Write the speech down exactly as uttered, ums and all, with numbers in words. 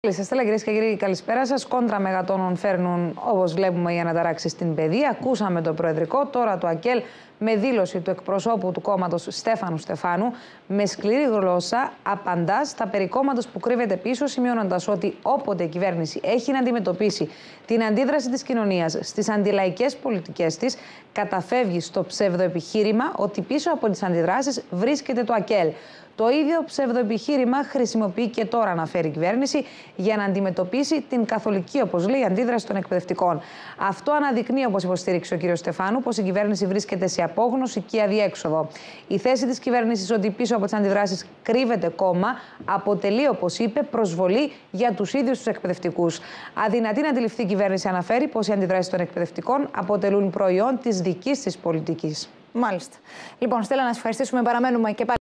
Σα στέλνω, κυρίες και κύριοι, καλησπέρα σας. Κόντρα μεγατόνων φέρνουν, όπως βλέπουμε, οι αναταράξεις στην παιδεία. Ακούσαμε το Προεδρικό, τώρα το ΑΚΕΛ με δήλωση του εκπροσώπου του κόμματος Στέφανου Στεφάνου. Με σκληρή γλώσσα απαντά στα περί κόμματος που κρύβεται πίσω, σημειώνοντας ότι όποτε η κυβέρνηση έχει να αντιμετωπίσει την αντίδραση της κοινωνίας στις αντιλαϊκές πολιτικές της, καταφεύγει στο ψευδοεπιχείρημα ότι πίσω από τις αντιδράσεις βρίσκεται το ΑΚΕΛ. Το ίδιο ψευδοεπιχείρημα χρησιμοποιεί και τώρα, αναφέρει η κυβέρνηση, για να αντιμετωπίσει την καθολική, όπως λέει, αντίδραση των εκπαιδευτικών. Αυτό αναδεικνύει, όπως υποστήριξε ο κ. Στεφάνου, πως η κυβέρνηση βρίσκεται σε απόγνωση και αδιέξοδο. Η θέση της κυβέρνησης ότι πίσω από τις αντιδράσεις κρύβεται κόμμα αποτελεί, όπως είπε, προσβολή για τους ίδιους τους εκπαιδευτικούς. Αδυνατή να αντιληφθεί η κυβέρνηση, αναφέρει, πως οι αντιδράσεις των εκπαιδευτικών αποτελούν προϊόν της δικής της πολιτικής. Μάλιστα. Λοιπόν, Στέλλα, να σας ευχαριστήσουμε. Παραμένουμε και πάλι.